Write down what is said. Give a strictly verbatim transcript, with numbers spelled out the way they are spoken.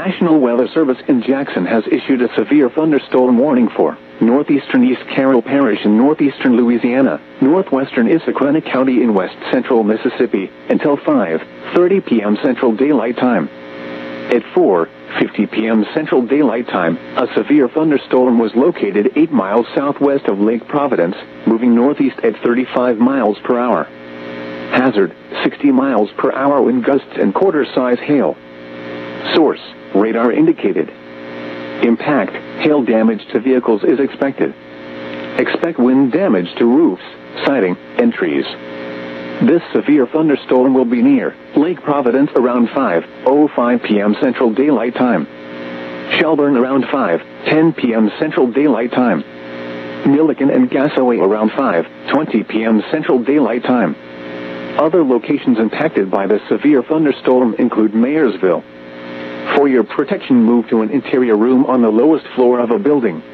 National Weather Service in Jackson has issued a severe thunderstorm warning for northeastern East Carroll Parish in northeastern Louisiana, northwestern Issaquah County in west central Mississippi, until five thirty p m Central Daylight Time. At four fifty p m Central Daylight Time, a severe thunderstorm was located eight miles southwest of Lake Providence, moving northeast at thirty-five miles per hour. Hazard, sixty miles per hour wind gusts and quarter-size hail. Source, radar indicated. Impact, hail damage to vehicles is expected. Expect wind damage to roofs, siding, and trees. This severe thunderstorm will be near Lake Providence around five oh five p m Central Daylight Time. Shelburne around five ten p m Central Daylight Time. Milliken and Gassaway around five twenty p m Central Daylight Time. Other locations impacted by the severe thunderstorm include Mayersville. For your protection, move to an interior room on the lowest floor of a building.